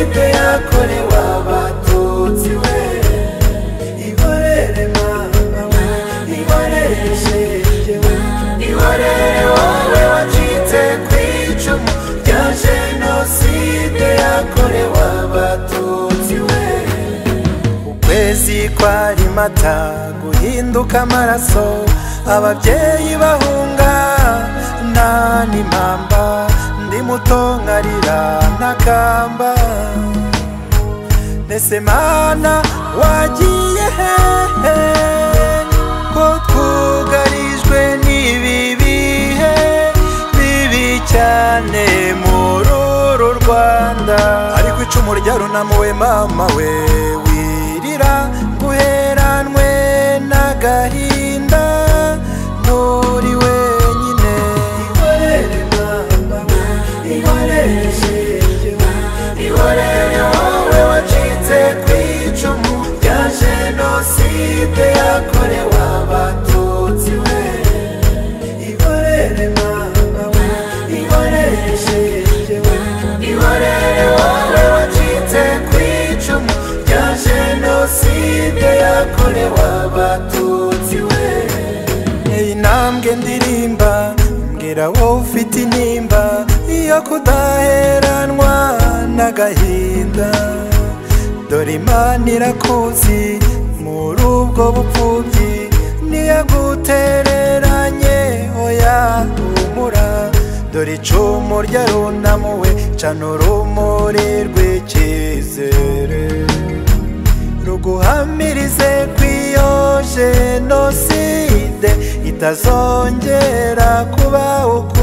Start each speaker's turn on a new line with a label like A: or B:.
A: jenoside yakorewe abatutsi we. Ihorere mama we, ihorere shenge we, ihorere wowe wacitse kw'icumu rya jenoside yakorewe abatutsi we. Ukwezi kwari mata guhinduka amaraso, ababyeyi bahunga nta n'impamba, ndi muto nkarira ntakamba. Mbese Mana wagiye hehe ko twugarijwe n'ibi bihe bibi cyane muri uru Rwanda? Ariko icumu ryarunamuwe mama we, wirira nguheranwe n'agahinda nturi wenyine. Ihorere mama we, ihorere shenge we, ihorere wowe wacitse kw'icumu rya jenoside yakorewe abatutsi we. Ihorere mama we, ihorere shenge we, ihorere wowe wacitse kw'icumu rya jenoside yakorewe abatutsi we. Iyi ntambwe ndirimba mbwira wowe ufite intimba yo kudaheranwa n'agahinda, dore Imana irakuzi muri ubwo bupfubyi ntiyagutereranye. Oya humura, dore icumu ryarunamuwe, cana urumuri rw'icyizere ruguhamirize kw'iyo jenoside itazongera kuba uko